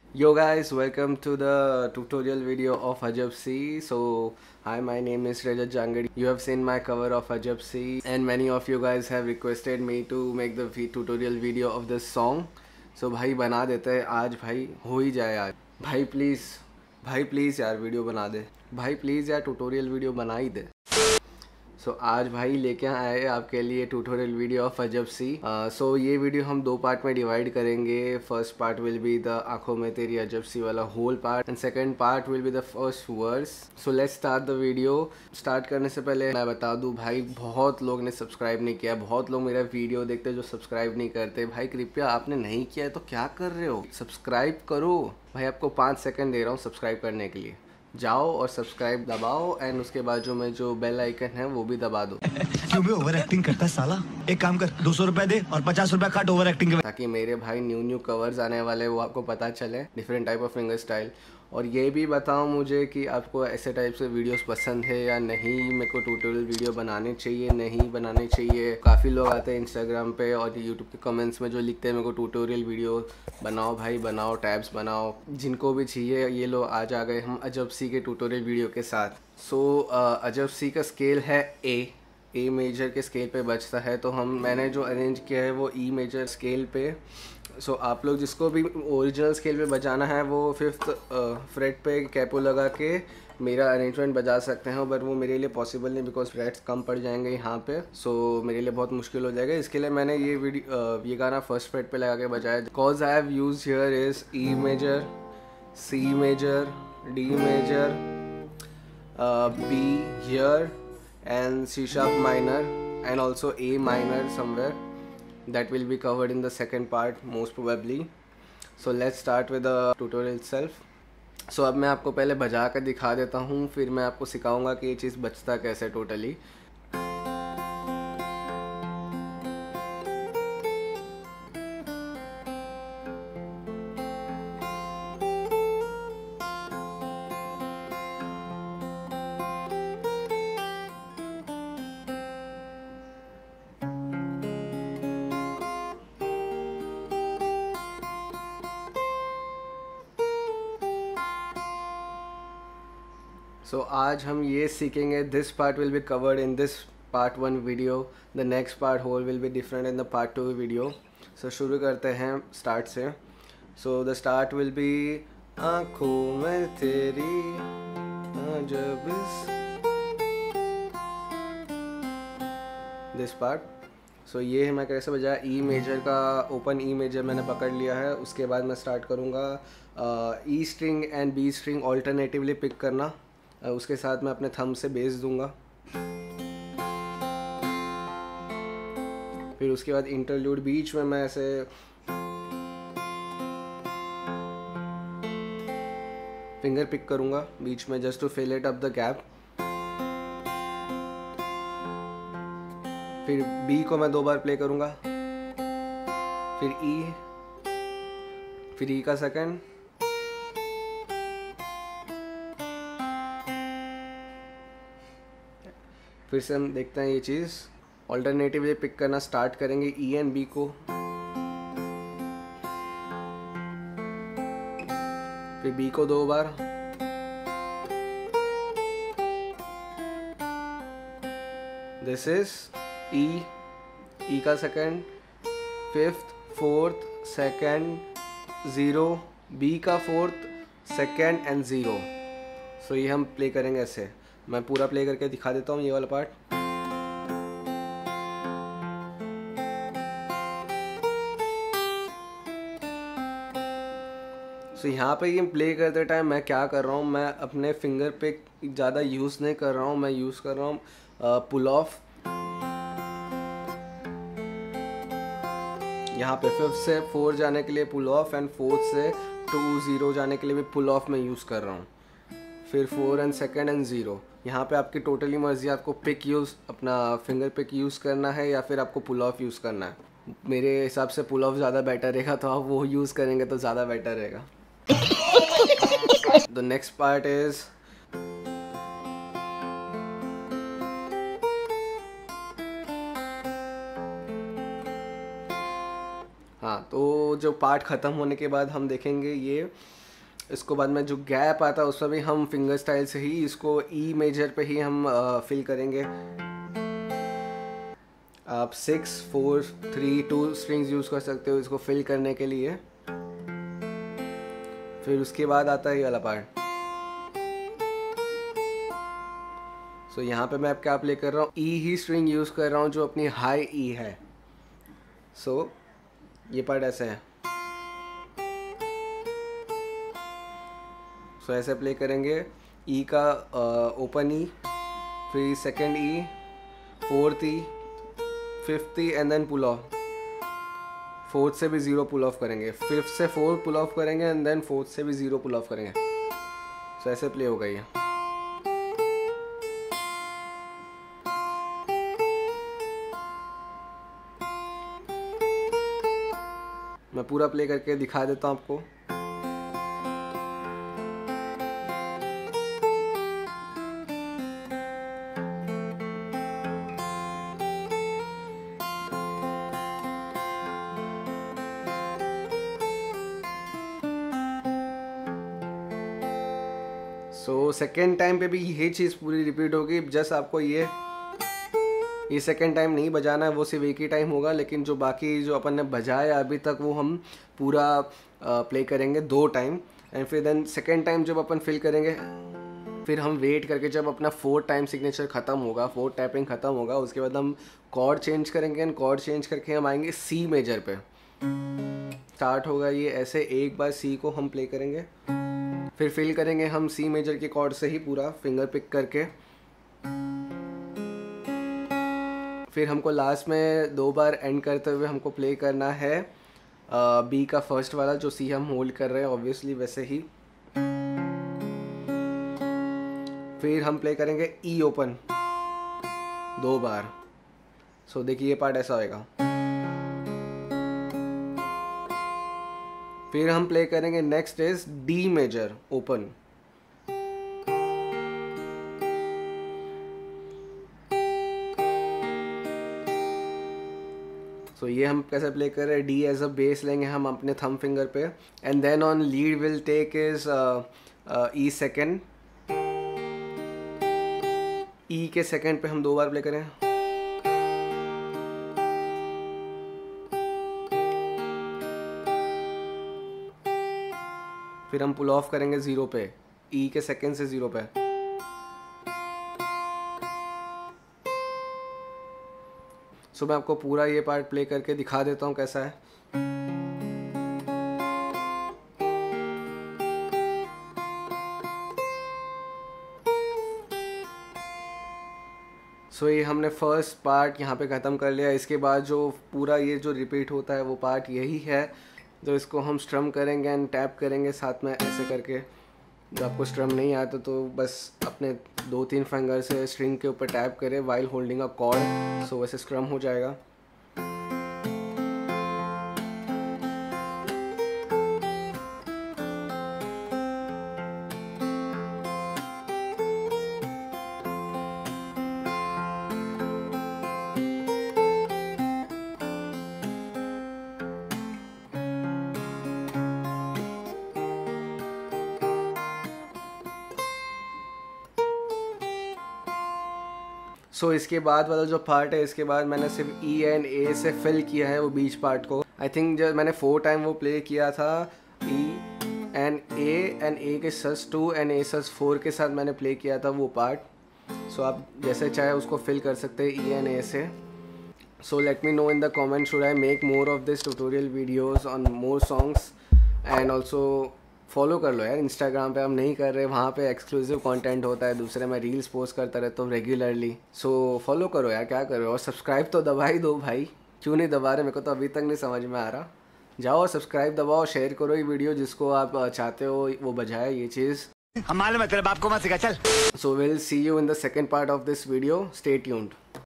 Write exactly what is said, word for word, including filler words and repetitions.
Yo guys, welcome to the tutorial video of Ajab C. So, hi, my name is Rajat Jangadi. You have seen my cover of Ajab C and many of you guys have requested me to make the tutorial video of this song. So भाई बना देते हैं आज, भाई हो ही जाए आज। भाई प्लीज़ भाई प्लीज़ यार वीडियो बना दे, भाई प्लीज़ यार ट्यूटोरियल वीडियो बना ही दे। सो so, आज भाई लेके आए आपके लिए ट्यूटोरियल वीडियो ऑफ अजब सी। सो ये वीडियो हम दो पार्ट में डिवाइड करेंगे। First part will be the आंखों में तेरी अजब सी वाला whole part and second part will be the first verse. So let's start the video. Start करने से पहले मैं बता दूं भाई, बहुत लोग ने सब्सक्राइब नहीं किया, बहुत लोग मेरा वीडियो देखते जो सब्सक्राइब नहीं करते। भाई कृपया आपने नहीं किया है तो क्या कर रहे हो, सब्सक्राइब करो। भाई आपको पाँच सेकेंड दे रहा हूँ सब्सक्राइब करने के लिए, जाओ और सब्सक्राइब दबाओ एंड उसके बाद जो में जो बेल आइकन है वो भी दबा दो। क्यों भी ओवर एक्टिंग करता है साला। एक काम कर, दो सौ रुपए दे और पचास रुपए काट ओवर एक्टिंग के, ताकि मेरे भाई न्यू न्यू कवर्स आने वाले वो आपको पता चले, different type of finger style. और ये भी बताओ मुझे कि आपको ऐसे टाइप से वीडियोस पसंद है या नहीं, मेरे को ट्यूटोरियल वीडियो बनाने चाहिए नहीं बनाने चाहिए। काफ़ी लोग आते हैं इंस्टाग्राम पे और यूट्यूब के कमेंट्स में जो लिखते हैं मेरे को ट्यूटोरियल वीडियो बनाओ भाई बनाओ, टैब्स बनाओ। जिनको भी चाहिए ये लोग आज आ गए हम अजब सी के ट्यूटोरियल वीडियो के साथ। सो so, uh, अजब सी का स्केल है ए ए मेजर के स्केल पे बजता है, तो हम मैंने जो अरेंज किया है वो ई मेजर स्केल पे। सो so, आप लोग जिसको भी ओरिजिनल स्केल पे बजाना है वो फिफ्थ फ्रेट पे कैपो लगा के मेरा अरेंजमेंट बजा सकते हैं, बट वो मेरे लिए पॉसिबल नहीं बिकॉज फ्रेट्स कम पड़ जाएंगे यहाँ पे। सो so, मेरे लिए बहुत मुश्किल हो जाएगा। इसके लिए मैंने ये वीडियो ये गाना फर्स्ट फ्रेट पे लगा के बजाया। Cause I have use here is E major, C major, D major, B here and C sharp minor and also A minor somewhere. That will be covered in the second part most probably. So let's start with the tutorial itself. So अब मैं आपको पहले बजा कर दिखा देता हूँ, फिर मैं आपको सिखाऊंगा कि ये चीज़ बजता कैसे टोटली। सो so, आज हम ये सीखेंगे। This part will be covered in this part one video, the next part whole will be different in the part two video. So शुरू करते हैं स्टार्ट से। So the start will be आँखों में तेरी अजब दिस पार्ट। सो ये मैं कैसे बजाया, ई मेजर का ओपन ई मेजर मैंने पकड़ लिया है। उसके बाद मैं स्टार्ट करूँगा E string and B string alternatively pick करना। uh, उसके साथ मैं अपने थंब से बेस दूंगा। फिर उसके बाद इंटरलूड बीच में मैं ऐसे फिंगर पिक करूँगा बीच में just to fill it up the gap. फिर बी को मैं दो बार प्ले करूँगा, फिर ई, फिर ई का सेकंड, फिर से हम देखते हैं ये चीज़ ऑल्टरनेटिवली पिक करना स्टार्ट करेंगे ई एंड बी को। फिर बी को दो बार, दिस इज ई, ई का second, fifth, fourth, second, zero, B का fourth, second and zero. So ये हम प्ले करेंगे ऐसे। मैं पूरा प्ले करके दिखा देता हूँ ये वाला पार्ट। सो so, यहाँ पे ये प्ले करते टाइम मैं क्या कर रहा हूँ, मैं अपने फिंगर पे ज़्यादा यूज़ नहीं कर रहा हूँ, मैं यूज़ कर रहा हूँ पुल ऑफ। यहाँ पे फिफ्थ से फोर जाने के लिए पुल ऑफ एंड फोर्थ से टू ज़ीरो जाने के लिए भी पुल ऑफ में यूज़ कर रहा हूँ। फिर four and second and zero. यहाँ पे आपकी टोटली मर्जी, आपको पिक यूज़ अपना फिंगर पिक यूज़ करना है या फिर आपको पुल ऑफ यूज़ करना है। मेरे हिसाब से पुल ऑफ ज़्यादा बेटर रहेगा, तो आप वो यूज़ करेंगे तो ज़्यादा बेटर रहेगा। द नेक्स्ट पार्ट इज़ हाँ, तो जो पार्ट ख़त्म होने के बाद हम देखेंगे ये, इसको बाद में जो गैप आता है उसमें भी हम फिंगर स्टाइल से ही इसको ई मेजर पे ही हम फिल करेंगे। आप six four three two strings use कर सकते हो इसको फिल करने के लिए। फिर उसके बाद आता है ये वाला पार्ट। सो so, यहाँ पे मैं क्या प्ले कर रहा हूँ, ई ही स्ट्रिंग यूज़ कर रहा हूँ जो अपनी हाई ई है। सो so, ये पार्ट ऐसे है। सो so, ऐसे प्ले करेंगे, ई का ओपन ई, फिर second E, fourth E, fifth E and then pull off. Fourth से भी ज़ीरो पुल ऑफ करेंगे, फिफ्थ से फोर्थ पुल ऑफ करेंगे एंड देन फोर्थ से भी ज़ीरो पुल ऑफ करेंगे। सो so, ऐसे प्ले होगा ये। मैं पूरा प्ले करके दिखा देता हूँ आपको। सो सेकेंड टाइम पे भी यही चीज़ पूरी रिपीट होगी, जस्ट आपको ये ये सेकेंड टाइम नहीं बजाना है, वो सिर्फ एक ही टाइम होगा। लेकिन जो बाकी जो अपन ने बजाया अभी तक वो हम पूरा प्ले करेंगे दो टाइम। एंड फिर देन सेकेंड टाइम जब अपन फिल करेंगे, फिर हम वेट करके जब अपना फोर्थ टाइम सिग्नेचर ख़त्म होगा, फोर्थ टैपिंग ख़त्म होगा, उसके बाद हम कॉर्ड चेंज करेंगे एंड कॉर्ड चेंज करके हम आएंगे सी मेजर पे। स्टार्ट होगा ये ऐसे, एक बार सी को हम प्ले करेंगे, फिर फिल करेंगे हम सी मेजर के कॉर्ड से ही पूरा फिंगर पिक करके। फिर हमको लास्ट में दो बार एंड करते हुए हमको प्ले करना है बी का फर्स्ट वाला जो सी हम होल्ड कर रहे हैं ऑब्वियसली वैसे ही। फिर हम प्ले करेंगे ई ओपन दो बार। सो so, देखिए ये पार्ट ऐसा होएगा। फिर हम प्ले करेंगे next is D major open. So so, ये हम कैसे प्ले कर रहे हैं, डी एज अ बेस लेंगे हम अपने थंब फिंगर पे and then on lead will take is E second. E के सेकेंड पे हम दो बार प्ले करें। फिर हम पुल ऑफ करेंगे ज़ीरो पे, ई के सेकेंड से ज़ीरो पे। सो so, मैं आपको पूरा ये पार्ट प्ले करके दिखा देता हूँ कैसा है। सो so, ये हमने फर्स्ट पार्ट यहाँ पे ख़त्म कर लिया। इसके बाद जो पूरा ये जो रिपीट होता है वो पार्ट यही है, जो इसको हम स्ट्रम करेंगे एंड टैप करेंगे साथ में ऐसे करके। जो आपको स्ट्रम नहीं आता तो बस अपने दो तीन फिंगर से स्ट्रिंग के ऊपर टैप करें while holding a chord, so वैसे स्ट्रम हो जाएगा। सो so, इसके बाद वाला जो पार्ट है, इसके बाद मैंने सिर्फ ई एंड ए से फिल किया है वो बीच पार्ट को। आई थिंक जब मैंने फोर टाइम वो प्ले किया था, ई एंड ए एंड ए के sus two and A sus four के साथ मैंने प्ले किया था वो पार्ट। सो so, आप जैसे चाहे उसको फिल कर सकते हैं ई एंड ए से। So let me know in the comment, should I make more of this tutorial videos on more songs. And also follow कर लो यार, इंस्टाग्राम पे हम नहीं कर रहे, वहाँ पे एक्सक्लूसिव कंटेंट होता है, दूसरे मैं रील्स पोस्ट करता रहता हूँ रेगुलरली। सो फॉलो करो यार, क्या कर रहे हो। और सब्सक्राइब तो दबा ही दो भाई, क्यों नहीं दबा रहे, मेरे को तो अभी तक नहीं समझ में आ रहा। जाओ सब्सक्राइब दबाओ, शेयर करो ये वीडियो जिसको आप चाहते हो वो बजाए ये चीज़। हम मालूम है तेरे बाप को मत सिखा, चल। So will see you in the second part of this video, stay tuned.